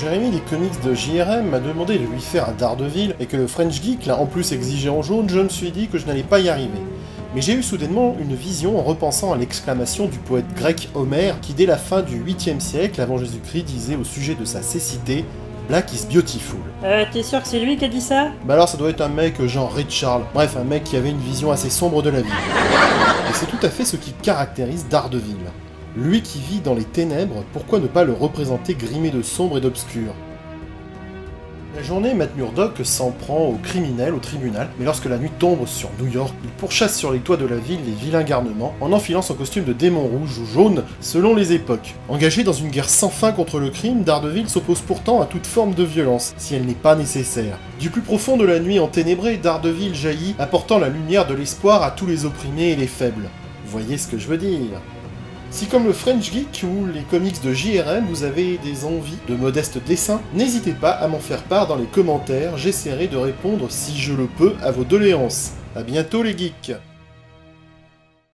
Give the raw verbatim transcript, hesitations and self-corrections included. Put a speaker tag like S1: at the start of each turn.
S1: Jérémy des comics de J R M m'a demandé de lui faire un Daredevil et que le French Geek l'a en plus exigé en jaune, je me suis dit que je n'allais pas y arriver. Mais j'ai eu soudainement une vision en repensant à l'exclamation du poète grec Homère qui dès la fin du huitième siècle avant Jésus-Christ disait au sujet de sa cécité « Black is beautiful ».
S2: Euh, t'es sûr que c'est lui qui a dit ça?
S1: Bah alors ça doit être un mec genre Ray Charles, bref un mec qui avait une vision assez sombre de la vie. Et c'est tout à fait ce qui caractérise Daredevil. Lui qui vit dans les ténèbres, pourquoi ne pas le représenter grimé de sombre et d'obscur? La journée, Matt Murdock s'en prend aux criminels au tribunal, mais lorsque la nuit tombe sur New York, il pourchasse sur les toits de la ville les vilains garnements en enfilant son costume de démon rouge ou jaune selon les époques. Engagé dans une guerre sans fin contre le crime, Daredevil s'oppose pourtant à toute forme de violence, si elle n'est pas nécessaire. Du plus profond de la nuit enténébrée, Daredevil jaillit, apportant la lumière de l'espoir à tous les opprimés et les faibles. Voyez ce que je veux dire? Si comme le French Geek ou les comics de J R M, vous avez des envies de modestes dessins, n'hésitez pas à m'en faire part dans les commentaires, j'essaierai de répondre si je le peux à vos doléances. A bientôt les geeks!